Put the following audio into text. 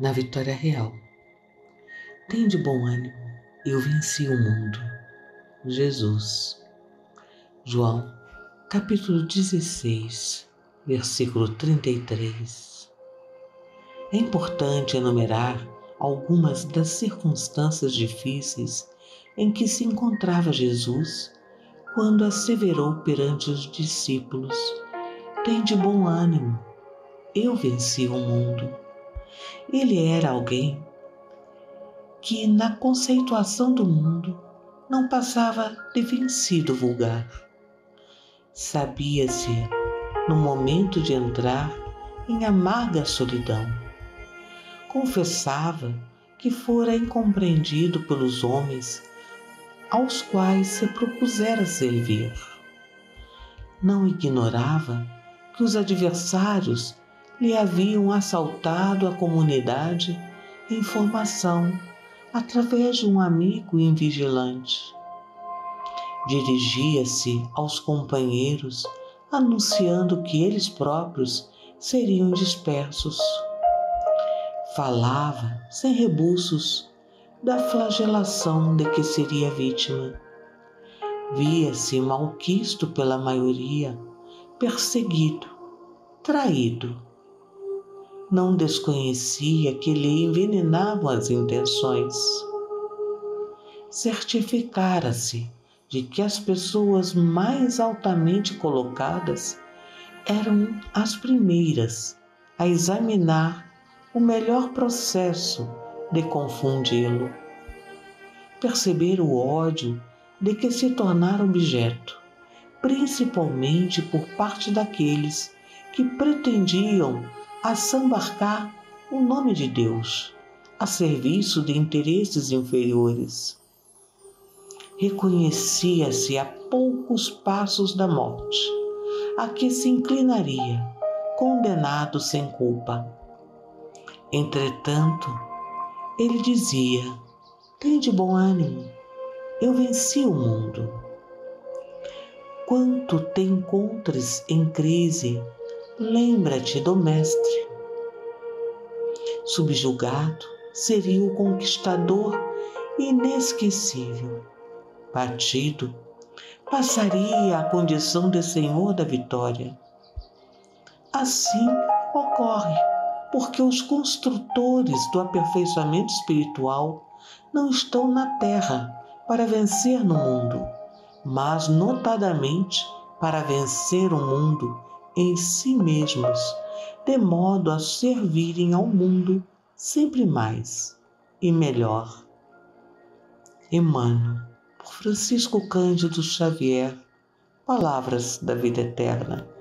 na vitória real. Tende bom ânimo, eu venci o mundo. Jesus. João, capítulo 16, versículo 33. É importante enumerar algumas das circunstâncias difíceis em que se encontrava Jesus quando asseverou perante os discípulos: tende bom ânimo, eu venci o mundo. Ele era alguém que, na conceituação do mundo, não passava de vencido vulgar. Sabia-se, no momento de entrar em amarga solidão. Confessava que fora incompreendido pelos homens aos quais se propusera servir. Não ignorava que os adversários lhe haviam assaltado a comunidade em formação através de um amigo invigilante. Dirigia-se aos companheiros anunciando que eles próprios seriam dispersos. Falava, sem rebuços, da flagelação de que seria vítima. Via-se malquisto pela maioria, perseguido, traído. Não desconhecia que lhe envenenavam as intenções. Certificara-se de que as pessoas mais altamente colocadas eram as primeiras a examinar o melhor processo de confundi-lo. Perceber o ódio de que se tornara objeto, principalmente por parte daqueles que pretendiam assambarcar o nome de Deus a serviço de interesses inferiores. Reconhecia-se a poucos passos da morte, a que se inclinaria, condenado sem culpa. Entretanto, ele dizia: tende bom ânimo, eu venci o mundo. Quando te encontres em crise, lembra-te do Mestre. Subjugado, seria o conquistador inesquecível. Batido, passaria à condição de Senhor da vitória. Assim ocorre porque os construtores do aperfeiçoamento espiritual não estão na terra para vencer no mundo, mas notadamente para vencer o mundo em si mesmos, de modo a servirem ao mundo sempre mais e melhor. Emmanuel, por Francisco Cândido Xavier, Palavras da Vida Eterna.